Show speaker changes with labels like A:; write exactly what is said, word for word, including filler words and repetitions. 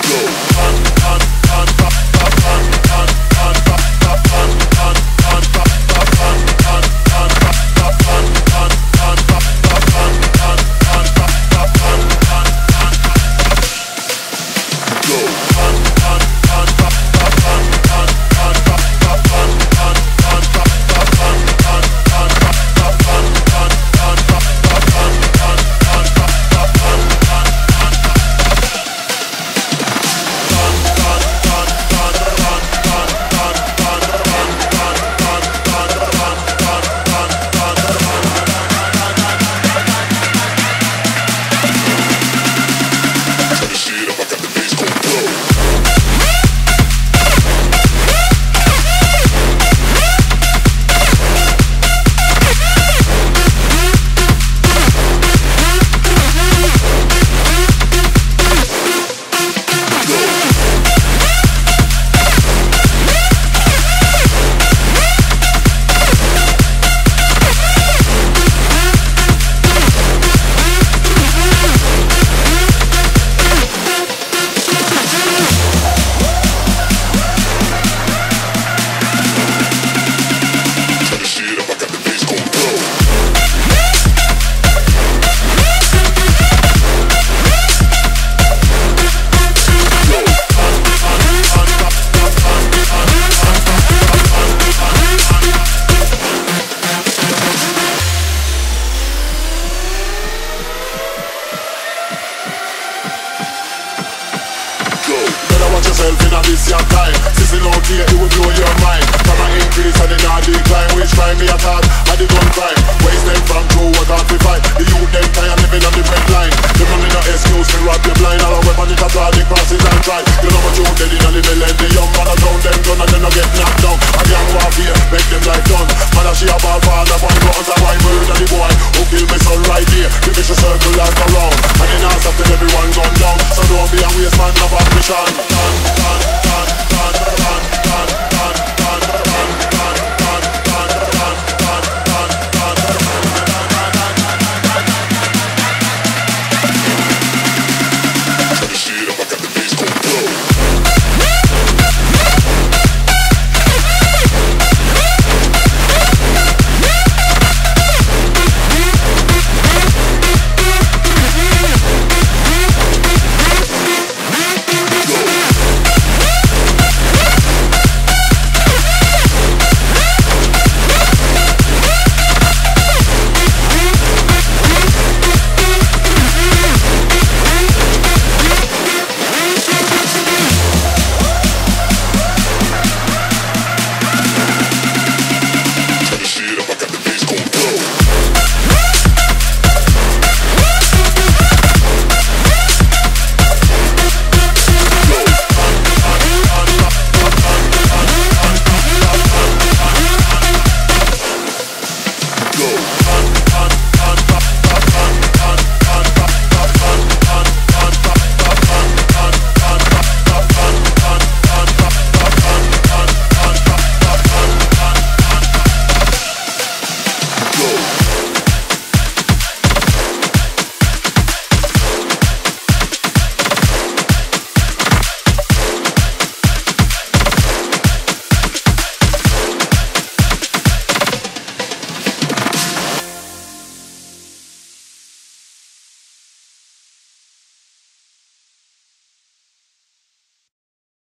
A: yourself in a this your time. Sissing out here, it will blow your mind. From an increase and then a decline. Which crime me attack? I did one crime. Waste them from true, what can't we fight? The youth them tired living on the red line. Them running no excuse to rob you blind. All a weapon it a draw the crosses and try. You know what you dead in a the millennium. Young man around them gun and then I get knocked down. A gang warfare, make them life done. Mother she a ball father, boy guns and why murder the boy who kill me son right here. The vicious circle like around. And then I stop till everyone gone down. So don't be a waste man, no ambition.